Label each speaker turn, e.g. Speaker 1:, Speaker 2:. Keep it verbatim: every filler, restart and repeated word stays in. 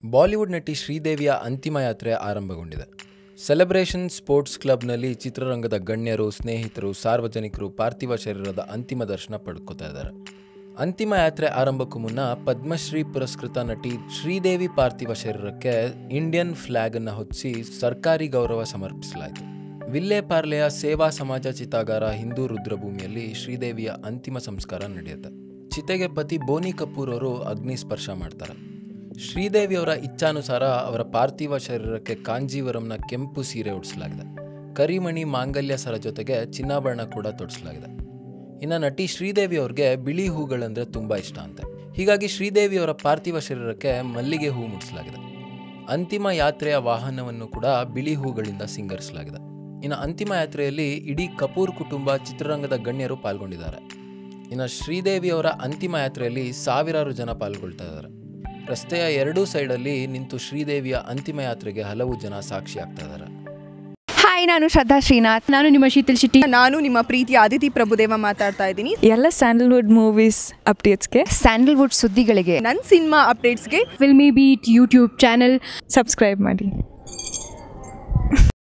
Speaker 1: Bollywood ನಟಿ ಶ್ರೀದೇವಿಯ ಅಂತಿಮ ಯಾತ್ರೆ ಆರಂಭಗೊಂಡಿದೆ. ಸೆಲೆಬ್ರೇಷನ್ ಸ್ಪೋರ್ಟ್ಸ್ ಕ್ಲಬ್ನಲ್ಲಿ ಚಿತ್ರರಂಗದ ಗಣ್ಯರು, ಸ್ನೇಹಿತರು, ಸಾರ್ವಜನಿಕರು ಪಾರ್ಥಿವ ಶರೀರದ ಅಂತಿಮ ದರ್ಶನ ಪಡ್ಕೋತಾ ಇದ್ದಾರೆ. ಅಂತಿಮ ಯಾತ್ರೆ ಆರಂಭಕ್ಕೂ ಮುನ್ನ ಪದ್ಮಶ್ರೀ ಪುರಸ್ಕೃತ ನಟಿ ಶ್ರೀದೇವಿ ಪಾರ್ಥಿವ ಶರೀರಕ್ಕೆ ಇಂಡಿಯನ್ ಫ್ಲಾಗ್ ಅನ್ನು ಹೊತ್ತಿಸಿ ಸರ್ಕಾರಿ ಗೌರವ ಸಮರ್ಪಿಸಲಾಯಿತು. ವಿಲ್ಲೆಪಾರ್ಲೆಯ ಸೇವಾ ಸಮಾಜ ಚಿತಾಗಾರ ಹಿಂದೂ ರುದ್ರಭೂಮಿಯಲ್ಲಿ ಶ್ರೀದೇವಿಯ ಅಂತಿಮ ಸಂಸ್ಕಾರ ನಡೆಯುತ್ತೆ. ಚಿತೆಗೆ ಪತಿ ಬೋನಿ ಕಪೂರ್ ಅವರು ಅಗ್ನಿ ಸ್ಪರ್ಶ ಮಾಡ್ತಾರೆ. ಶ್ರೀದೇವಿಯವರ ಇಚ್ಛಾನುಸಾರ ಅವರ ಪಾರ್ಥಿವ ಶರೀರಕ್ಕೆ ಕಾಂಜೀವರಂನ ಕೆಂಪು ಸೀರೆ ಉಡಿಸಲಾಗಿದೆ. ಕರಿಮಣಿ ಮಾಂಗಲ್ಯ ಸರ ಜೊತೆಗೆ ಚಿನ್ನಾಭರಣ ಕೂಡ ತೊಡಿಸಲಾಗಿದೆ. ಇನ್ನು ನಟಿ ಶ್ರೀದೇವಿ ಅವ್ರಿಗೆ ಬಿಳಿ ಹೂಗಳಂದ್ರೆ ತುಂಬಾ ಇಷ್ಟ ಅಂತೆ. ಹೀಗಾಗಿ ಶ್ರೀದೇವಿಯವರ ಪಾರ್ಥಿವ ಶರೀರಕ್ಕೆ ಮಲ್ಲಿಗೆ ಹೂ ಮುಡಿಸಲಾಗಿದೆ. ಅಂತಿಮ ಯಾತ್ರೆಯ ವಾಹನವನ್ನು ಕೂಡ ಬಿಳಿ ಹೂಗಳಿಂದ ಸಿಂಗರಿಸಲಾಗಿದೆ. ಇನ್ನು ಅಂತಿಮ ಯಾತ್ರೆಯಲ್ಲಿ ಇಡೀ ಕಪೂರ್ ಕುಟುಂಬ, ಚಿತ್ರರಂಗದ ಗಣ್ಯರು ಪಾಲ್ಗೊಂಡಿದ್ದಾರೆ. ಇನ್ನು ಶ್ರೀದೇವಿಯವರ ಅಂತಿಮ ಯಾತ್ರೆಯಲ್ಲಿ ಸಾವಿರಾರು ಜನ ಪಾಲ್ಗೊಳ್ತಾ ಇದ್ದಾರೆ. ರಸ್ತೆಯ ಎರಡೂ ಸೈಡಲ್ಲಿ ನಿಂತು ಶ್ರೀದೇವಿಯ ಅಂತಿಮ ಯಾತ್ರೆಗೆ ಹಲವು ಜನ ಸಾಕ್ಷಿ ಆಗ್ತಾ ಇದ್ದಾರೆ.
Speaker 2: ಹಾಯ್, ನಾನು ಶ್ರದ್ಧಾ ಶ್ರೀನಾಥ್.
Speaker 3: ನಾನು ನಿಮ್ಮ ಶೀತಲ್ ಶೆಟ್ಟಿ. ನಾನು ನಿಮ್ಮ ಪ್ರೀತಿಯ ಅದಿತಿ ಪ್ರಭುದೇವ ಮಾತಾಡ್ತಾ ಇದ್ದೀನಿ.
Speaker 4: ಎಲ್ಲ ಸ್ಯಾಂಡಲ್ವುಡ್ ಮೂವೀಸ್ ಅಪ್ಡೇಟ್ಸ್ಗೆ,
Speaker 2: ಸ್ಯಾಂಡಲ್ವುಡ್ ಸುದ್ದಿಗಳಿಗೆ,
Speaker 3: ನನ್ನ ಸಿನಿಮಾ ಅಪ್ಡೇಟ್ಸ್ಗೆ
Speaker 4: Filmibeat YouTube channel subscribe ಮಾಡಿ.